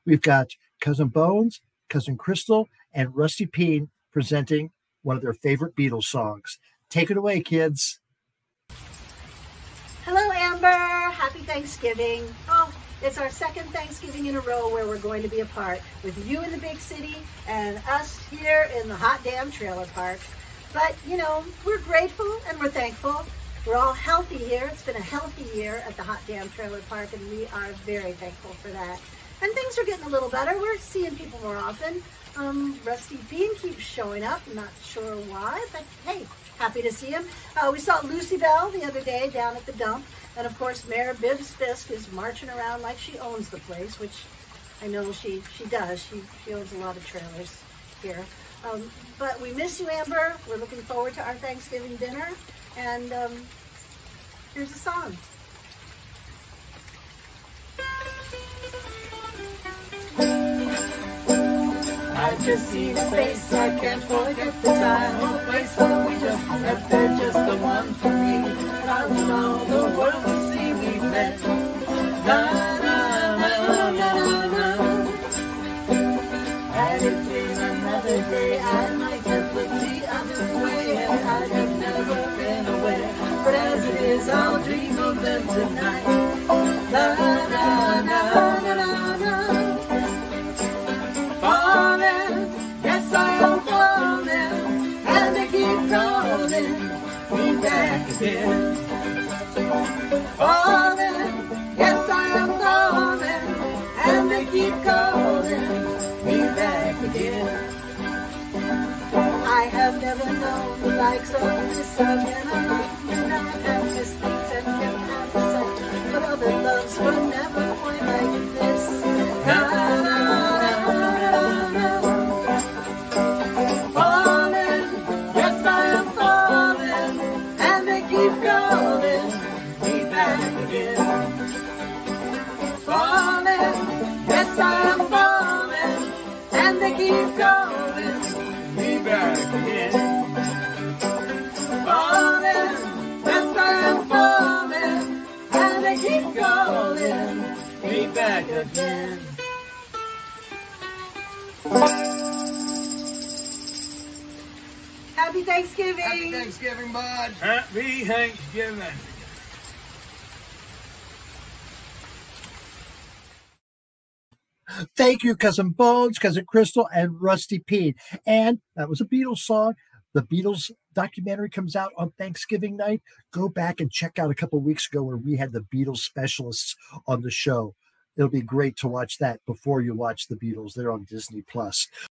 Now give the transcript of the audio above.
We've got Cousin Bones, Cousin Crystal, and Rusty Peen presenting one of their favorite Beatles songs. Take it away, kids. Hello, Amber. Happy Thanksgiving. Oh, it's our second Thanksgiving in a row where we're going to be apart, with you in the big city and us here in the hot damn trailer park. But, you know, we're grateful and we're thankful. We're all healthy here. It's been a healthy year at the hot damn trailer park, and we are very thankful for that. And things are getting a little better. We're seeing people more often. Rusty Bean keeps showing up. I'm not sure why, but hey, happy to see him. We saw Lucy Bell the other day down at the dump. And of course, Mayor Bibbs Fisk is marching around like she owns the place, which I know she does. She owns a lot of trailers here. But we miss you, Amber. We're looking forward to our Thanksgiving dinner. And here's a song. I just see his face, I can't forget the time or place where we just met. They're just the one for me. I want all the world to see we met. Na na na na na. Had it been another day, I might have looked the other way, and I'd have never been aware. But as it is, I'll dream of them tonight. Na na na na na na. Yes, I am falling, and they keep calling me back again. Falling, yes, I am falling, and they keep calling me back again. I have never known the likes of this sun, and I like you now, have missed things and kept out of sight. But other loves were never quite like this. Na, na, na, na. Keep calling me back again. Falling, yes I am falling, and they keep calling me back again. Happy Thanksgiving! Happy Thanksgiving, bud! Happy Thanksgiving! Thank you, Cousin Bones, Cousin Crystal, and Rusty Peen. And that was a Beatles song. The Beatles documentary comes out on Thanksgiving night. Go back and check out a couple of weeks ago where we had the Beatles specialists on the show. It'll be great to watch that before you watch the Beatles. They're on Disney+.